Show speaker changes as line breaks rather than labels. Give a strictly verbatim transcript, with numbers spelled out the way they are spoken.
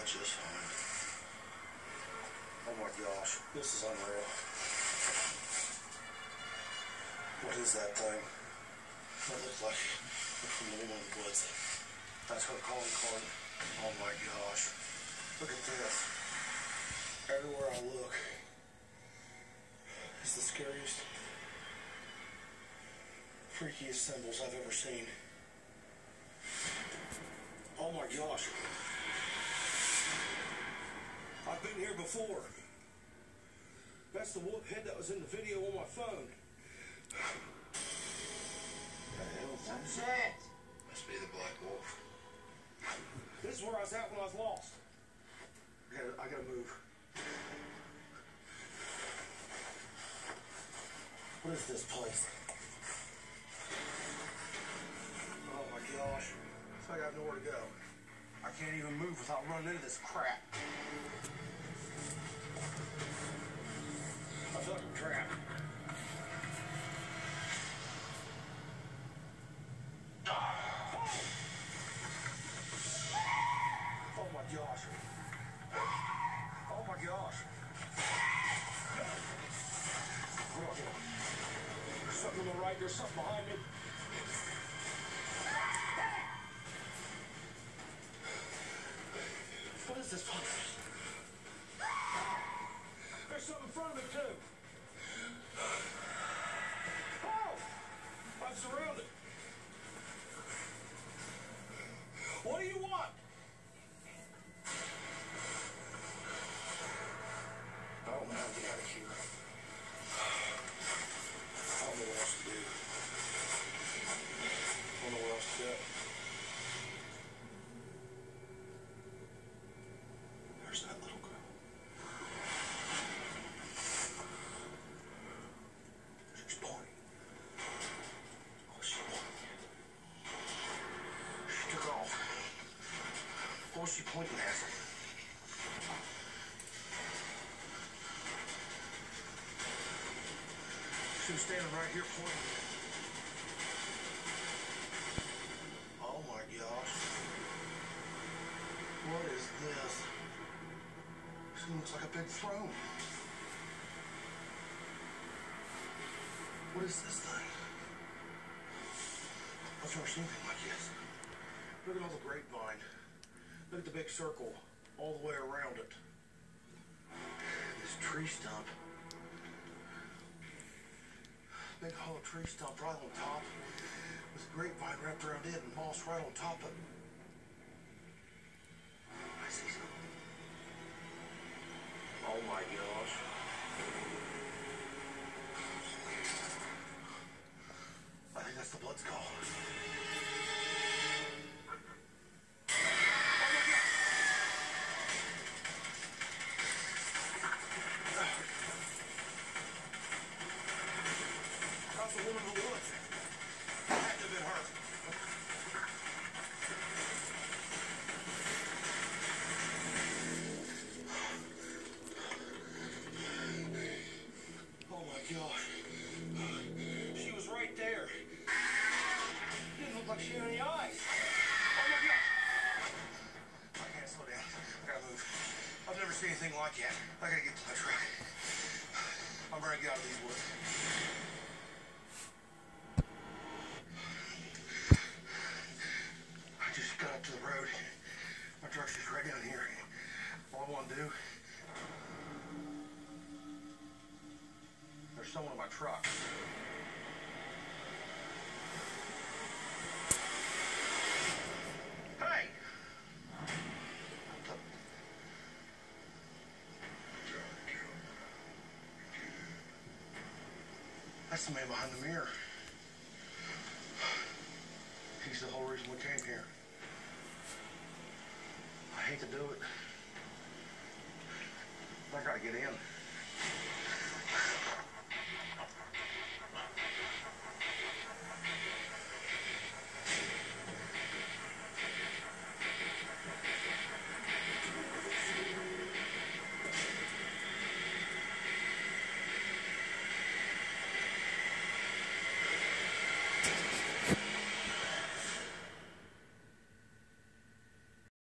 just fine. Oh my gosh, this is unreal. What is that thing? That looks like from the woman in the woods. That's her calling card. Oh my gosh. Look at this. Everywhere I look, it's the scariest, freakiest symbols I've ever seen. Oh my gosh. I've been here before. That's the wolf head that was in the video on my phone.
The hell's that?
Must be the black wolf. This is where I was at when I was lost. I gotta, I gotta move. What is this place? Oh my gosh. It's like I have nowhere to go. I can't even move without running into this crap. I feel like I'm trapped. Oh my gosh. Oh my gosh. There's something on the right, there's something behind me. What is this place? There's something in front of me too. Oh! I'm surrounded. What do you want? I don't know how to get out of here. I don't know what else to do. I don't know where else to go. There's that little girl. She's pointing. Oh, she pointing. She took off. What was she pointing at? She was standing right here pointing. Oh my gosh. What is this? This looks like a big throne. What is this thing? I've never seen anything like this. Look at all the grapevine. Look at the big circle all the way around it. This tree stump. Big hollow tree stump right on top with a grapevine wrapped around it and moss right on top of it. I see something. Oh my gosh. I think that's the blood skull. That's the woman in the woods. That had to have been her. Oh my gosh. She was right there. Didn't look like she had any eyes. Oh my gosh. I can't slow down. I gotta move. I've never seen anything like that. I gotta get to my truck. I'm ready to get out of these woods. I just got up to the road. My truck's just right down here. All I want to do, there's someone in my truck. Hey! That's the man behind the mirror. He's the whole reason we came here. I hate to do it. I gotta get in.